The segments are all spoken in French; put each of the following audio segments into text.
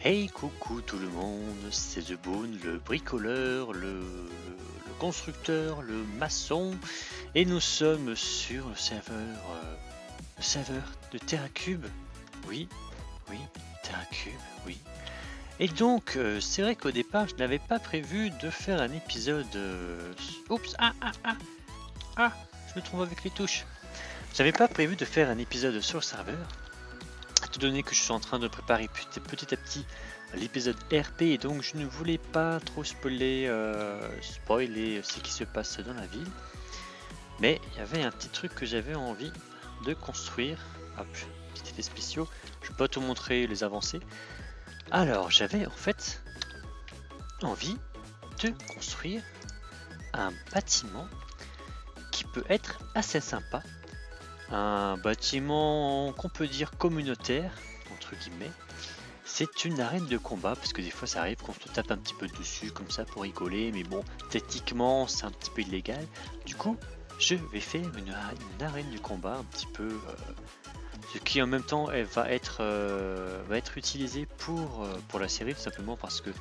Hey coucou tout le monde, c'est The Boon, le bricoleur, le constructeur, le maçon, et nous sommes sur le serveur de TerraCube. Oui, oui, TerraCube, oui. Et donc, c'est vrai qu'au départ, je n'avais pas prévu de faire un épisode... Oups, je me trompe avec les touches. J'avais pas prévu de faire un épisode sur le serveur, étant donné que je suis en train de préparer petit à petit l'épisode RP, et donc je ne voulais pas trop spoiler ce qui se passe dans la ville. Mais il y avait un petit truc que j'avais envie de construire. Hop, petit effet spéciaux. Je vais pas tout montrer les avancées. Alors j'avais en fait envie de construire un bâtiment qui peut être assez sympa. Un bâtiment qu'on peut dire communautaire, entre guillemets. C'est une arène de combat, parce que des fois ça arrive qu'on se tape un petit peu dessus comme ça pour rigoler, mais bon, techniquement c'est un petit peu illégal. Du coup, je vais faire une arène de combat un petit peu, ce qui en même temps elle va être utilisé pour la série, tout simplement parce que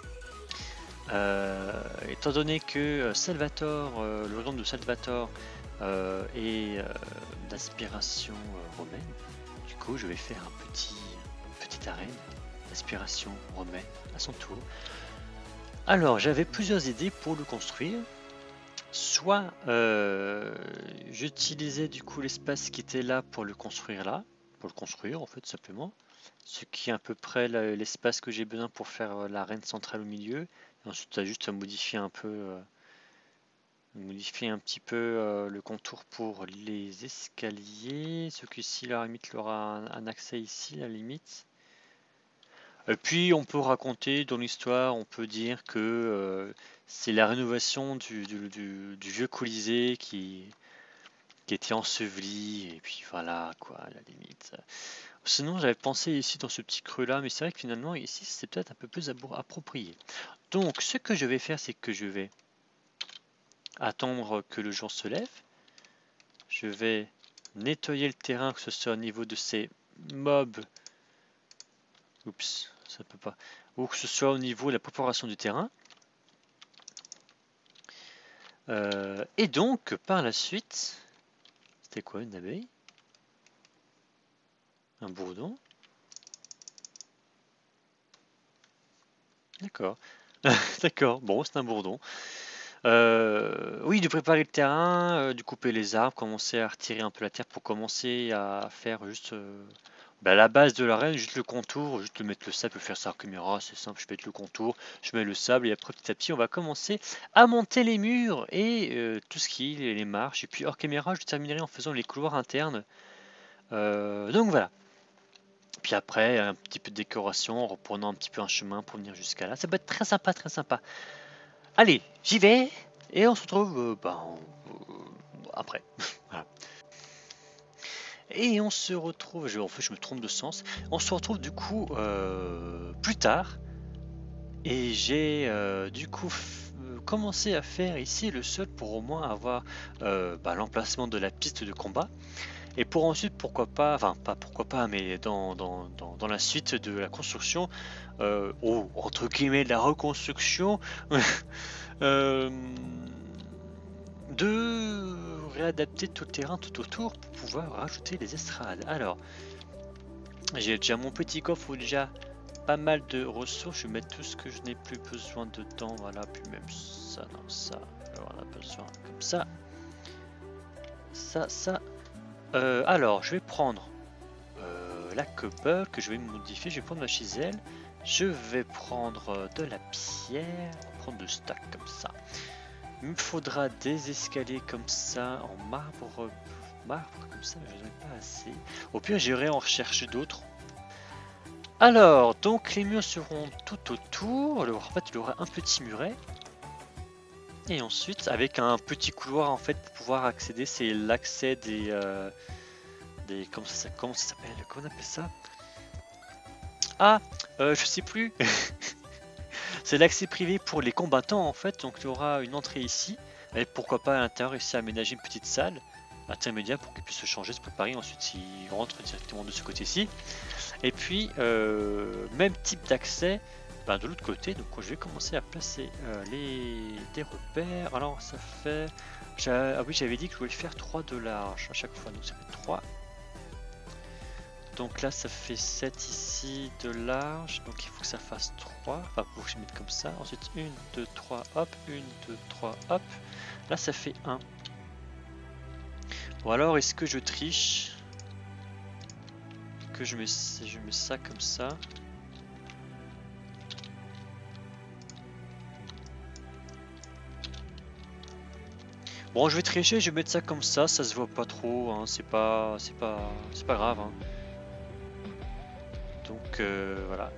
étant donné que Salvatore, le royaume de Salvatore est d'inspiration romaine, du coup je vais faire une petite arène d'inspiration romaine à son tour. Alors j'avais plusieurs idées pour le construire. Soit j'utilisais du coup l'espace qui était là pour le construire en fait simplement, ce qui est à peu près l'espace que j'ai besoin pour faire l'arène centrale au milieu. Et ensuite tu as juste à modifier un petit peu le contour pour les escaliers. Ce qui-ci, la limite, il aura un accès ici, la limite. Et puis on peut raconter dans l'histoire, on peut dire que c'est la rénovation du vieux Colisée qui était enseveli, et puis voilà quoi, à la limite. Sinon j'avais pensé ici dans ce petit creux là, mais c'est vrai que finalement ici c'est peut-être un peu plus approprié. Donc ce que je vais faire, c'est que je vais attendre que le jour se lève. Je vais nettoyer le terrain, que ce soit au niveau de ces mobs. Oups, ça peut pas. Ou que ce soit au niveau de la préparation du terrain. Et donc, par la suite, c'était quoi, une abeille? Un bourdon? D'accord. D'accord, bon, c'est un bourdon. Oui, de préparer le terrain, de couper les arbres, commencer à retirer un peu la terre pour commencer à faire juste la base de l'arène, juste le contour, juste mettre le sable, faire ça en caméra, c'est simple, je mets le contour, je mets le sable, et après petit à petit on va commencer à monter les murs et tout ce qui est les marches, et puis hors caméra je terminerai en faisant les couloirs internes. Donc voilà. Puis après un petit peu de décoration en reprenant un petit peu un chemin pour venir jusqu'à là, ça peut être très sympa, très sympa. Allez, j'y vais et on se retrouve après. Voilà. Et on se retrouve, en fait je me trompe de sens, on se retrouve du coup plus tard, et j'ai du coup commencé à faire ici le sol pour au moins avoir l'emplacement de la piste de combat, et pour ensuite pourquoi pas, enfin pas pourquoi pas, mais dans la suite de la construction, entre guillemets de la reconstruction, de réadapter tout le terrain tout autour pour pouvoir rajouter les estrades. Alors, j'ai déjà mon petit coffre où déjà pas mal de ressources. Je vais mettre tout ce que je n'ai plus besoin dedans. Voilà, puis même ça, non, ça. Alors, on a besoin comme ça. Ça. Alors, je vais prendre la copper que je vais modifier. Je vais prendre ma chiselle. Je vais prendre de la pierre. On va prendre de stack comme ça. Il me faudra des escaliers comme ça en marbre comme ça, mais je n'en ai pas assez. Au pire, j'irai en rechercher d'autres. Alors, donc les murs seront tout autour. En fait, il y aura un petit muret. Et ensuite, avec un petit couloir en fait pour pouvoir accéder, c'est l'accès des comment ça s'appelle? Comment on appelle ça? Ah, je sais plus. C'est l'accès privé pour les combattants en fait, donc il y aura une entrée ici, et pourquoi pas à l'intérieur ici aménager une petite salle intermédiaire pour qu'ils puissent se changer, se préparer, ensuite ils rentrent directement de ce côté-ci. Et puis, même type d'accès de l'autre côté. Donc je vais commencer à placer des repères. Alors ça fait... Ah oui, j'avais dit que je voulais faire 3 de large à chaque fois. Donc ça fait 3. Donc là ça fait 7 ici de large. Donc il faut que ça fasse 3. Enfin, faut que je mette comme ça. Ensuite 1, 2, 3, hop. 1, 2, 3, hop. Là ça fait 1. Ou alors est-ce que je triche? Que je mets ça comme ça. Bon, je vais tricher, je vais mettre ça comme ça se voit pas trop, hein, c'est pas grave. Hein. Donc voilà.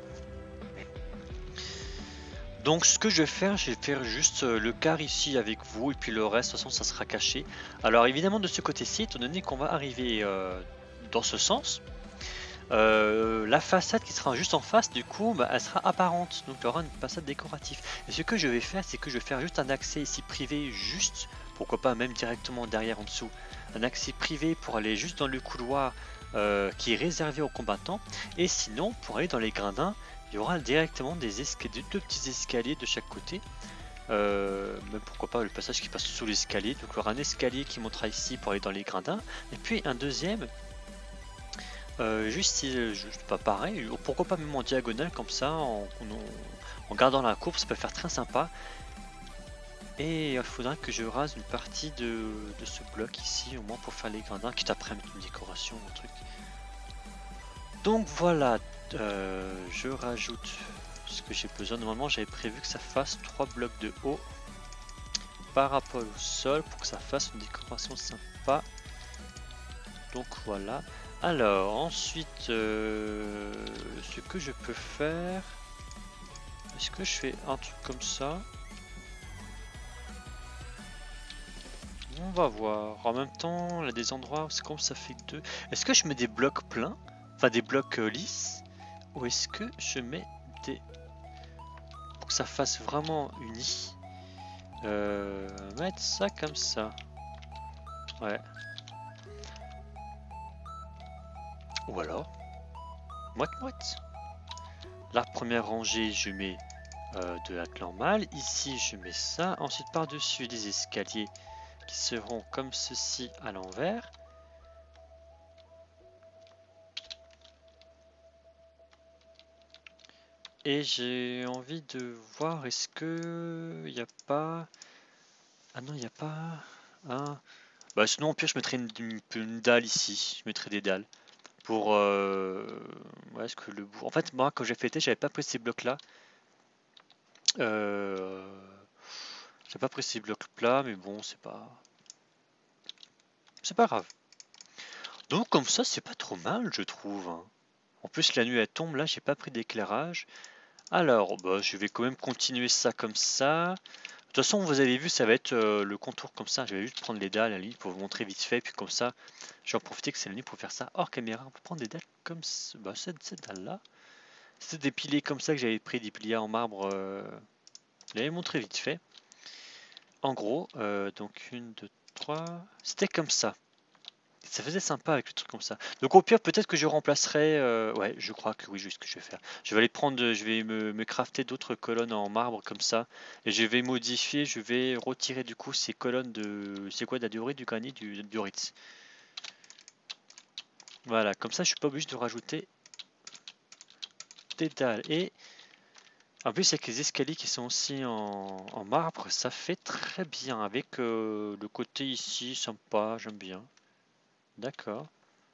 Donc ce que je vais faire juste le quart ici avec vous et puis le reste, de toute façon, ça sera caché. Alors évidemment de ce côté-ci, étant donné qu'on va arriver dans ce sens, la façade qui sera juste en face, du coup, elle sera apparente. Donc il y aura une façade décorative. Et ce que je vais faire, c'est que je vais faire juste un accès ici privé, juste, pourquoi pas même directement derrière en dessous, un accès privé pour aller juste dans le couloir qui est réservé aux combattants. Et sinon, pour aller dans les gradins, il y aura directement deux petits escaliers de chaque côté. Même pourquoi pas le passage qui passe sous l'escalier. Donc il y aura un escalier qui montera ici pour aller dans les gradins. Et puis un deuxième. Juste pas pareil, pourquoi pas même en diagonale comme ça, en gardant la courbe, ça peut faire très sympa. Et il faudra que je rase une partie de ce bloc ici, au moins pour faire les gradins, quitte après mettre une décoration, un truc. Donc voilà, je rajoute ce que j'ai besoin. Normalement j'avais prévu que ça fasse 3 blocs de haut par rapport au sol pour que ça fasse une décoration sympa. Donc voilà. Alors ensuite, ce que je peux faire, est-ce que je fais un truc comme ça? On va voir. En même temps, il y a des endroits où c'est comme ça fait 2. Est-ce que je mets des blocs pleins, enfin des blocs lisses, ou est-ce que je mets des... pour que ça fasse vraiment uni, mettre ça comme ça. Ouais. Ou alors, moite-moite. La première rangée, je mets de la normale. Ici, je mets ça. Ensuite, par-dessus, des escaliers qui seront comme ceci à l'envers. Et j'ai envie de voir, est-ce que il n'y a pas... Ah non, il n'y a pas... Ah. Bah sinon, au pire, je mettrais une dalle ici. Je mettrais des dalles. Pour... Ouais, est-ce que le bout... En fait, moi, quand j'ai fait j'avais pas pris ces blocs-là. J'ai pas pris ces blocs-là, mais bon, c'est pas grave. Donc comme ça, c'est pas trop mal, je trouve. Hein. En plus, la nuit, elle tombe, là, j'ai pas pris d'éclairage. Alors, bah, je vais quand même continuer ça comme ça. De toute façon, vous avez vu, ça va être le contour comme ça. Je vais juste prendre les dalles à la ligne pour vous montrer vite fait. Puis comme ça, je vais en profiter que c'est la nuit pour faire ça hors caméra. On peut prendre des dalles comme ça. Bah, cette dalle-là. C'est des piliers comme ça que j'avais pris, des piliers en marbre. Je l'avais montré vite fait. En gros, donc 1, 2, 3. C'était comme ça. Ça faisait sympa avec le truc comme ça. Donc au pire, peut-être que je remplacerai... ouais, je crois que oui, juste ce que je vais faire. Je vais aller prendre, je vais me crafter d'autres colonnes en marbre comme ça. Et je vais modifier, je vais retirer du coup ces colonnes de... C'est quoi, de la diorite, du granit, du diorite. Voilà, comme ça je suis pas obligé de rajouter des dalles. Et en plus avec les escaliers qui sont aussi en marbre, ça fait très bien. Avec le côté ici, sympa, j'aime bien. D'accord.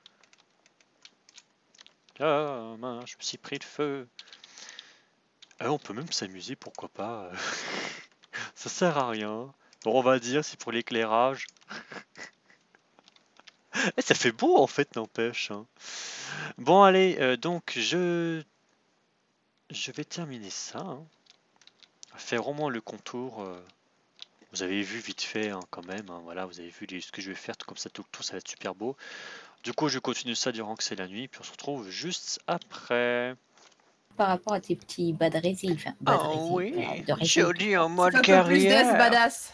Ah mince, je me suis pris le feu. Ah, on peut même s'amuser, pourquoi pas. Ça sert à rien. Bon, on va dire, c'est pour l'éclairage. Eh, ça fait beau en fait, n'empêche. Hein. Bon, allez, donc je vais terminer ça. Hein. Faire au moins le contour. Vous avez vu vite fait hein, quand même. Hein, voilà, vous avez vu ce que je vais faire, tout comme ça, tout le tour, ça va être super beau. Du coup, je continue ça durant que c'est la nuit, puis on se retrouve juste après. Par rapport à tes petits bas de récit, enfin, Oh oui, de récit. joli en mode C'est un peu plus death carrière. badass.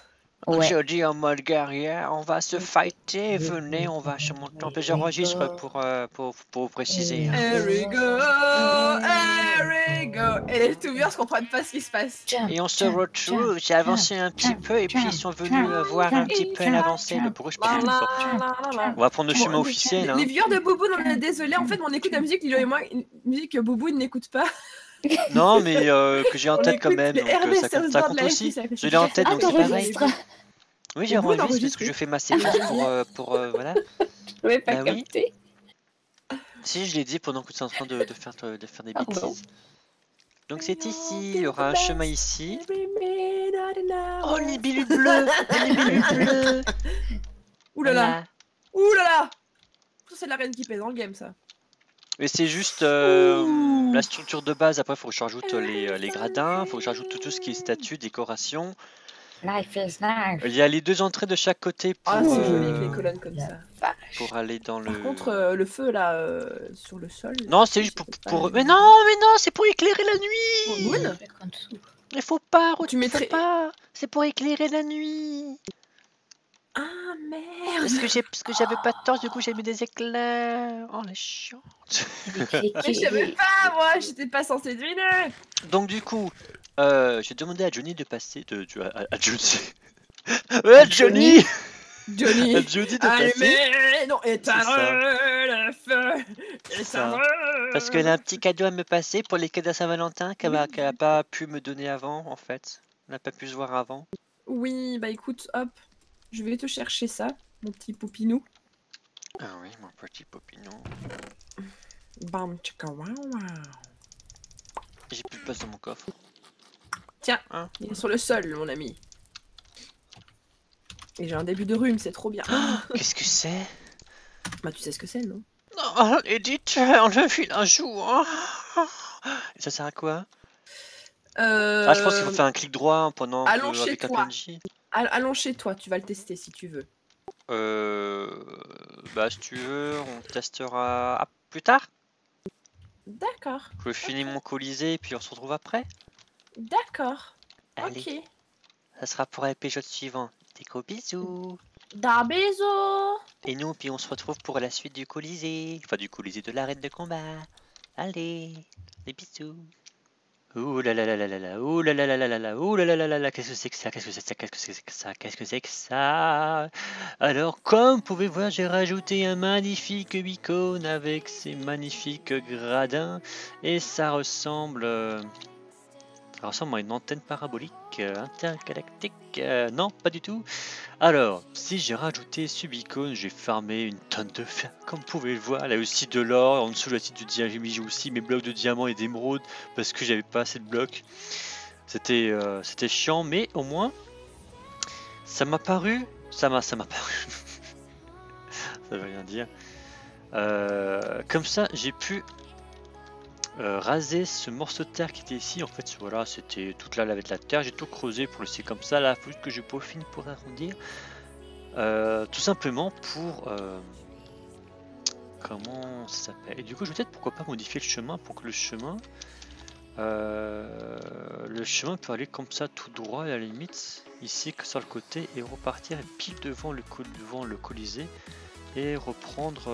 Ouais. Je dis en mode guerrier, on va se fighter, venez, on va sur mon temple. J'enregistre pour vous préciser. Hein. Here we go, here we go. Et les youtubeurs comprennent pas ce qui se passe. Et on se retrouve, j'ai avancé un petit peu et puis ils sont venus voir un petit peu l'avancée. Mais pourquoi je parle tout fort? On va prendre le chemin officiel. Hein. Les viewers de Bouboune, on est désolé. En fait, on écoute la musique, Lilo et moi, une musique que Bouboune n'écoute pas. Non, mais que j'ai en On tête quand écoute même, les donc RB ça compte Soundboard Live, aussi. ça fait Je l'ai en tête, Ah, donc c'est pareil. t'enregistres. Oui, j'ai Vous enregistré parce l'enregistrez. que je fais ma séquence pour voilà. J'avais pas Bah oui. capté. Si, je l'ai dit pendant que tu es en train de faire des Pardon. bêtises. Donc c'est ici, il y aura un chemin ici. Oh, les billes bleues! Les billes bleues! Ouh là là, Voilà. ouh là là. Ça, c'est la reine qui pèse dans le game, ça. Mais c'est juste Ouh. la structure de base. Après, il faut que je rajoute les gradins, il faut que je rajoute tout ce qui est statue, décoration. Life is life. Il y a les deux entrées de chaque côté pour, Ah, c'est joli avec les colonnes comme ça. pour aller dans le... Par contre, le feu là, sur le sol. Non, c'est juste pour... Mais non, c'est pour éclairer la nuit! Bouboune, Il faut pas, tu mettrais. pas. C'est pour éclairer la nuit. Ah merde. Parce que j'avais pas de torche, du coup j'ai mis des éclairs. Oh, la chiante. Mais je savais pas, moi, j'étais pas censée deviner. Donc du coup, j'ai demandé à Johnny de passer... à Johnny. Ouais, Johnny. Johnny. À Johnny de passer. Allumez, non, éteindre ça. le feu. Ça. Éteindre. Parce qu'elle a un petit cadeau à me passer pour les cadeaux à Saint-Valentin qu'elle a pas pu me donner avant, en fait. On n'a pas pu se voir avant. Oui, bah écoute, hop, je vais te chercher ça, mon petit poupinou. Ah oui, mon petit popinon. Bam, tchaka, waouh, waouh. J'ai plus de place dans mon coffre. Tiens, Hein? il est sur le sol, mon ami. Et j'ai un début de rhume, c'est trop bien. Qu'est-ce que c'est? Bah tu sais ce que c'est, non? Oh, Edith, on le file un jour. Et ça sert à quoi? Ah, je pense qu'il faut faire un clic droit pendant allons que, chez avec un toi. PNJ. Allons chez toi, tu vas le tester si tu veux. Bah si tu veux, on testera plus tard. D'accord, Je finis mon colisée et puis on se retrouve après. d'accord, Allez, ok. ça sera pour l'épisode suivant. Des gros bisous. Da bisous. Et nous, puis on se retrouve pour la suite du colisée. Enfin, du colisée de l'arène de combat. Allez, des bisous. Ouh là là là là là là, ouh là là là là là là, ouh là là là là là, qu'est-ce que c'est que ça, qu'est-ce que c'est que ça, qu'est-ce que c'est que ça, qu'est-ce que c'est que ça? Alors, comme vous pouvez voir, j'ai rajouté un magnifique icône avec ses magnifiques gradins et ça ressemble à une antenne parabolique intergalactique. Non, pas du tout. Alors, si j'ai rajouté Subicone, j'ai farmé une tonne de fer, comme vous pouvez le voir. Là aussi de l'or, en dessous de la site du diamant, j'ai mis aussi mes blocs de diamants et d'émeraude parce que j'avais pas assez de blocs. C'était chiant, mais au moins, ça m'a paru, ça m'a paru. Ça veut rien dire. Comme ça, j'ai pu raser ce morceau de terre qui était ici. En fait, voilà, c'était toute là avec la terre. J'ai tout creusé pour laisser comme ça. Là, il faut juste que je peaufine pour arrondir. Tout simplement pour comment ça s'appelle. Et du coup, je vais peut-être pourquoi pas modifier le chemin pour que le chemin peut aller comme ça tout droit à la limite ici que sur le côté et repartir pile devant le colisée et reprendre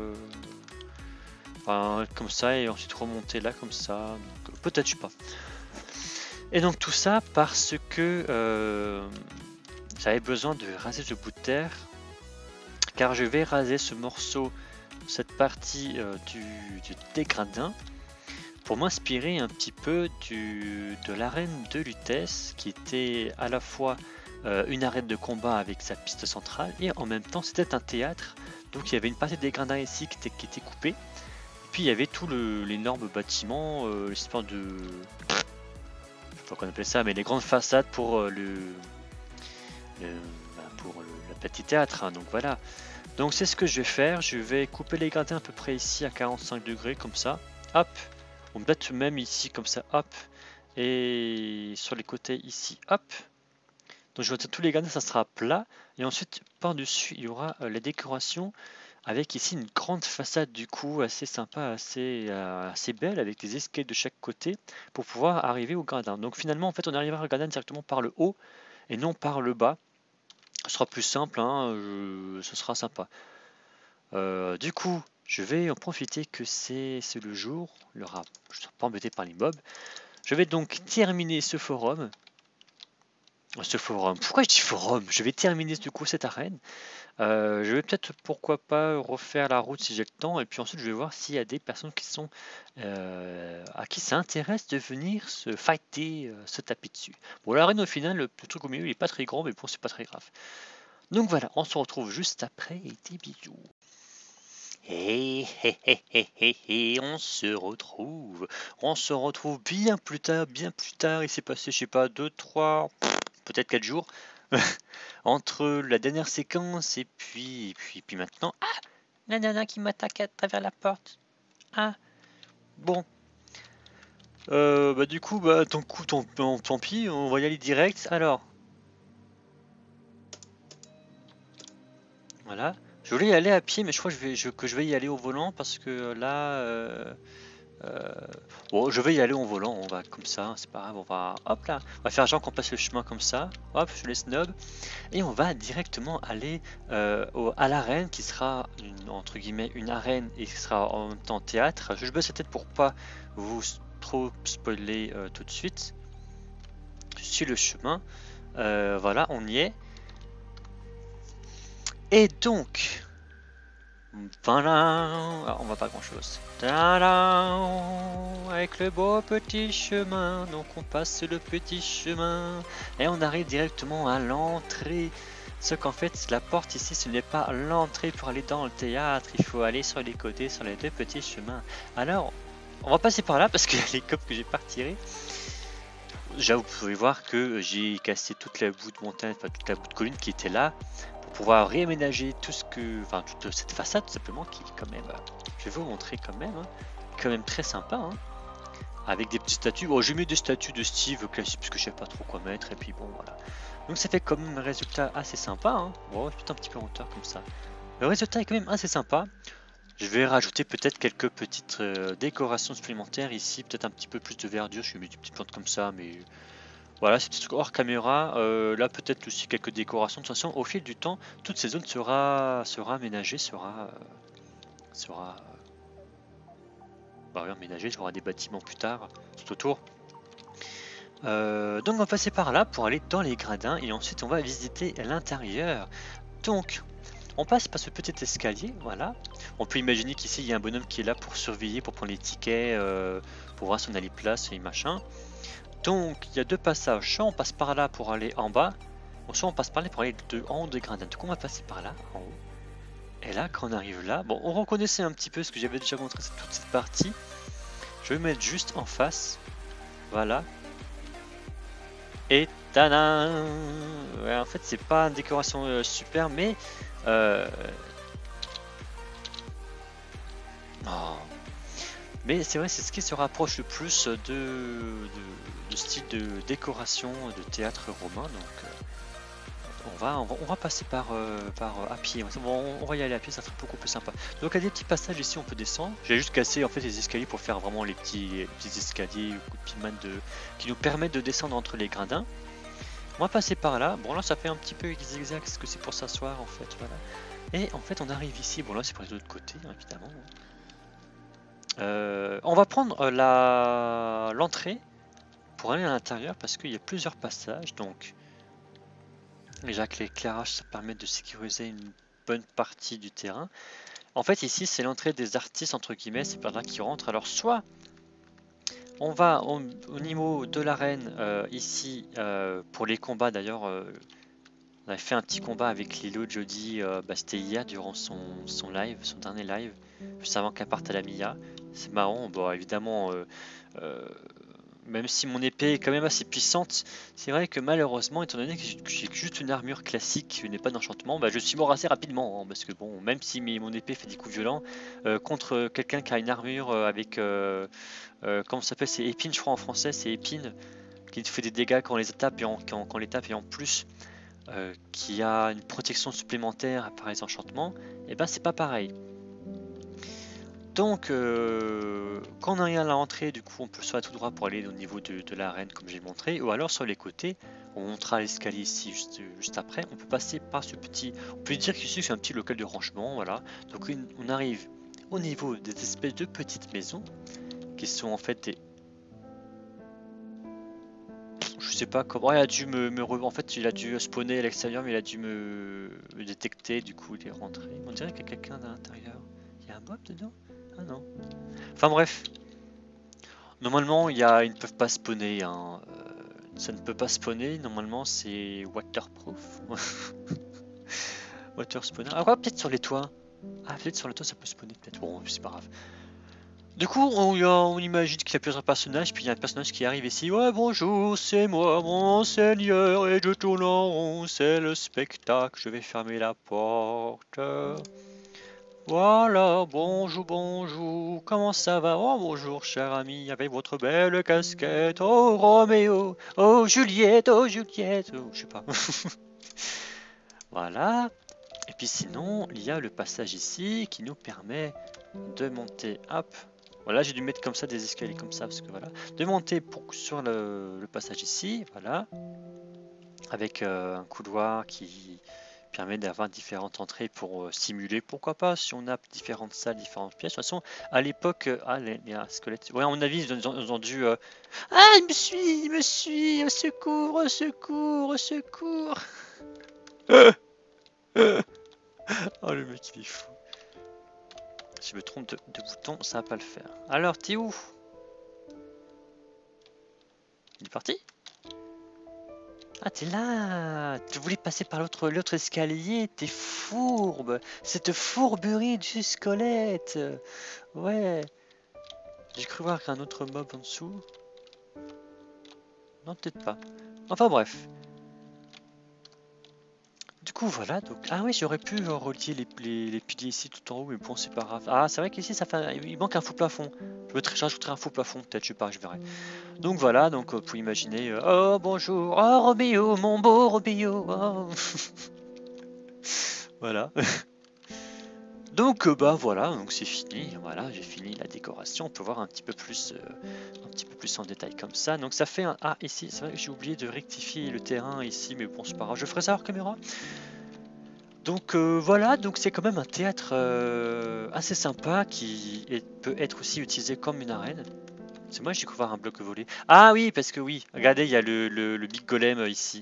comme ça et ensuite remonter là comme ça. Peut-être, je sais pas. Et donc tout ça parce que j'avais besoin de raser ce bout de terre car je vais raser ce morceau, cette partie des gradins pour m'inspirer un petit peu de l'arène de Lutèce qui était à la fois une arène de combat avec sa piste centrale et en même temps c'était un théâtre. Donc il y avait une partie des gradins ici qui était coupée. Et puis il y avait tout l'énorme bâtiment, l'histoire de... Je sais pas qu'on appelle ça, mais les grandes façades pour le petit théâtre. Hein, donc voilà. Donc c'est ce que je vais faire. Je vais couper les gradins à peu près ici à 45 degrés comme ça. Hop. Ou peut-être même ici comme ça. Hop. Et sur les côtés ici. Hop. Donc je vois tous les gradins, ça sera plat. Et ensuite par-dessus il y aura la décoration. Avec ici une grande façade du coup assez sympa, assez belle avec des escaliers de chaque côté pour pouvoir arriver au gradin. Donc finalement en fait on arrivera au gradin directement par le haut et non par le bas. Ce sera plus simple, hein, ce sera sympa. Du coup, je vais en profiter que c'est le jour, je ne serai pas embêté par les mobs. Je vais donc terminer ce forum. Pourquoi je dis forum? Je vais terminer du coup cette arène. Je vais peut-être, pourquoi pas, refaire la route si j'ai le temps. Et puis ensuite, je vais voir s'il y a des personnes qui sont à qui ça intéresse de venir se fighter, se taper dessus. Bon, l'arène au final, le truc au milieu, il est pas très grand, mais bon, c'est pas très grave. Donc voilà, on se retrouve juste après et des bisous. Et on se retrouve. On se retrouve bien plus tard, bien plus tard. Il s'est passé, je sais pas, 2, 3, peut-être 4 jours entre la dernière séquence et puis maintenant. Ah, la nana qui m'attaque à travers la porte. Ah, bon. Bah du coup, bah tant pis, on va y aller direct. Alors, voilà. Je voulais y aller à pied, mais je crois que je vais y aller au volant parce que là, bon, je vais y aller en volant. On va comme ça, c'est pas grave. On va, hop là, on va faire genre qu'on passe le chemin comme ça. Hop, je les snob et on va directement aller à l'arène qui sera entre guillemets une arène et qui sera en même temps théâtre. Je baisse la tête pour pas vous trop spoiler tout de suite. Je suis le chemin. Voilà, on y est. Et donc, voilà, alors, on va pas grand chose. Avec le beau petit chemin, donc on passe le petit chemin et on arrive directement à l'entrée. Sauf qu'en fait, la porte ici, ce n'est pas l'entrée pour aller dans le théâtre. Il faut aller sur les côtés, sur les deux petits chemins. Alors, on va passer par là parce qu'il y a les copes que j'ai pas retirées. Déjà, vous pouvez voir que j'ai cassé toute la bout de montagne, enfin toute la bout de colline qui était là, pour pouvoir réaménager toute cette façade tout simplement qui est quand même, je vais vous montrer quand même très sympa, hein, avec des petites statues. Bon, j'ai mis des statues de Steve classique parce que je sais pas trop quoi mettre et puis bon voilà. Donc ça fait quand même un résultat assez sympa, hein. Bon, je suis un petit peu en hauteur comme ça. Le résultat est quand même assez sympa. Je vais rajouter peut-être quelques petites décorations supplémentaires ici, peut-être un petit peu plus de verdure, je vais mettre des petites plantes comme ça, mais voilà, c'est petit truc hors caméra. Là peut-être aussi quelques décorations. De toute façon, au fil du temps, toute ces zones sera aménagée, sera aménagée, il y aura des bâtiments plus tard, tout autour. Donc on va passer par là pour aller dans les gradins et ensuite on va visiter l'intérieur. Donc on passe par ce petit escalier, voilà. On peut imaginer qu'ici il y a un bonhomme qui est là pour surveiller, pour prendre les tickets, pour voir si on a les places et machin. Donc il y a deux passages, soit on passe par là pour aller en bas, ou soit on passe par là pour aller en haut des gradins. Donc on va passer par là, en haut. Et là, quand on arrive là, bon, on reconnaissait un petit peu ce que j'avais déjà montré toute cette partie. Je vais mettre juste en face, voilà. Et tadam! Ouais, en fait, c'est pas une décoration super, mais oh. Mais c'est vrai, c'est ce qui se rapproche le plus de style de décoration de théâtre romain. Donc on va passer par à pied. On va y aller à pied, ça sera beaucoup plus sympa. Donc il y a des petits passages ici, on peut descendre. J'ai juste cassé en fait les escaliers pour faire vraiment les petits escaliers qui nous permettent de descendre entre les gradins. On va passer par là. Bon là ça fait un petit peu zigzag, parce que c'est pour s'asseoir en fait, voilà. Et en fait on arrive ici. Bon là c'est pour les autres côtés, hein, évidemment. On va prendre l'entrée pour aller à l'intérieur parce qu'il y a plusieurs passages. Donc déjà que l'éclairage ça permet de sécuriser une bonne partie du terrain. En fait ici c'est l'entrée des artistes entre guillemets, c'est par là qu'ils rentrent. Alors soit on va au niveau de l'arène ici pour les combats. D'ailleurs on avait fait un petit combat avec Lilo Jody, c'était hier durant son live, son dernier live, juste avant qu'elle parte à la Mia. C'est marrant, bon évidemment même si mon épée est quand même assez puissante, c'est vrai que malheureusement, étant donné que j'ai juste une armure classique, je n'ai pas d'enchantement, bah, je suis mort assez rapidement, hein, parce que bon, même si mon épée fait des coups violents, contre quelqu'un qui a une armure avec, comment ça s'appelle, c'est épine je crois en français, c'est épine, qui fait des dégâts quand on les tape quand on les tape et en plus qui a une protection supplémentaire par les enchantements, et ben c'est pas pareil. Donc, quand on arrive à l'entrée, du coup, on peut soit tout droit pour aller au niveau de l'arène, comme j'ai montré, ou alors sur les côtés, on montera l'escalier ici juste après. On peut passer par ce petit. On peut dire qu'ici c'est un petit local de rangement, voilà. Donc, on arrive au niveau des espèces de petites maisons qui sont en fait des. Je sais pas comment. Il a dû en fait, il a dû spawner à l'extérieur, mais il a dû me détecter. Du coup, il est rentré. On dirait qu'il y a quelqu'un à l'intérieur. Il y a un mob dedans? Ah non. Enfin bref. Normalement, ils ne peuvent pas spawner. Hein. Ça ne peut pas spawner. Normalement, c'est waterproof. Water spawner. Ah ouais, peut-être sur les toits. Ah, peut-être sur les toits, ça peut spawner. Peut-être. Bon, c'est pas grave. Du coup, on imagine qu'il y a plusieurs personnages, puis il y a un personnage qui arrive ici. Ouais, bonjour, c'est moi, mon seigneur, et je tourne en rond, c'est le spectacle. Je vais fermer la porte. Voilà, bonjour, bonjour, comment ça va? Oh, bonjour, cher ami, avec votre belle casquette. Oh, Roméo, oh, Juliette, oh, Juliette, oh, je sais pas. Voilà. Et puis sinon, il y a le passage ici qui nous permet de monter, hop. Voilà, j'ai dû mettre comme ça des escaliers comme ça, parce que voilà. De monter sur le passage ici, voilà. Avec un couloir qui permet d'avoir différentes entrées pour simuler, pourquoi pas, si on a différentes salles, différentes pièces. De toute façon, à l'époque, il y a un squelette. Ouais, à mon avis, ils ont dû. Ah, il me suit, au secours, au secours, au secours. Oh, le mec, il est fou. Si je me trompe de bouton, ça va pas le faire. Alors, t'es où? Il est parti? Ah, t'es là! Tu voulais passer par l'autre escalier, t'es fourbe! Cette fourberie du squelette! Ouais! J'ai cru voir qu'un autre mob en dessous. Non, peut-être pas. Enfin bref. Du coup, voilà. Donc... Ah oui, j'aurais pu relier les piliers ici tout en haut, mais bon, c'est pas grave. Ah, c'est vrai qu'ici, il manque un faux plafond. J'ajouterai un faux plafond, peut-être, je sais pas, je verrai. Donc voilà, donc vous pouvez imaginer. Oh, bonjour! Oh, Roméo, mon beau Roméo! Oh. Voilà. Donc bah voilà, donc c'est fini. Voilà, j'ai fini la décoration. On peut voir un petit peu plus en détail comme ça. Donc ça fait un ah ici. C'est vrai que j'ai oublié de rectifier le terrain ici, mais bon c'est pas grave. Je ferai ça hors caméra. Donc voilà, donc c'est quand même un théâtre assez sympa qui peut être aussi utilisé comme une arène. C'est moi j'ai découvert un bloc volé. Ah oui, parce que oui, regardez, il y a le big golem ici.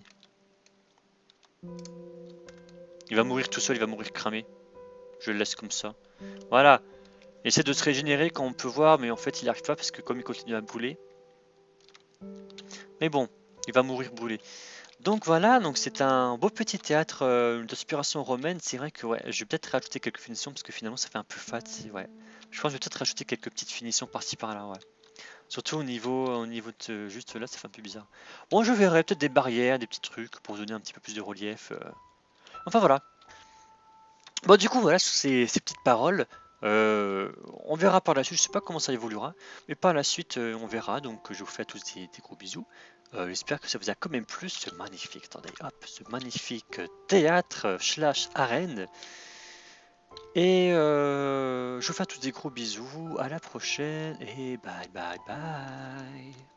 Il va mourir tout seul, il va mourir cramé. Je le laisse comme ça. Voilà. Il essaie de se régénérer quand on peut voir, mais en fait il n'arrive pas parce que comme il continue à brûler. Mais bon, il va mourir brûlé. Donc voilà, donc c'est un beau petit théâtre d'inspiration romaine. C'est vrai que ouais, je vais peut-être rajouter quelques finitions parce que finalement ça fait un peu fat. Ouais. Je pense que je vais peut-être rajouter quelques petites finitions par-ci par-là. Ouais. Surtout au niveau de juste là, ça fait un peu bizarre. Bon, je verrai peut-être des barrières, des petits trucs pour donner un petit peu plus de relief. Enfin voilà. Bon, du coup, voilà, sur ces petites paroles, on verra par la suite. Je sais pas comment ça évoluera, mais par la suite, on verra. Donc, je vous fais à tous des gros bisous. J'espère que ça vous a quand même plu, ce magnifique, attendez, hop, ce magnifique théâtre slash arène. Et je vous fais à tous des gros bisous. À la prochaine et bye bye bye.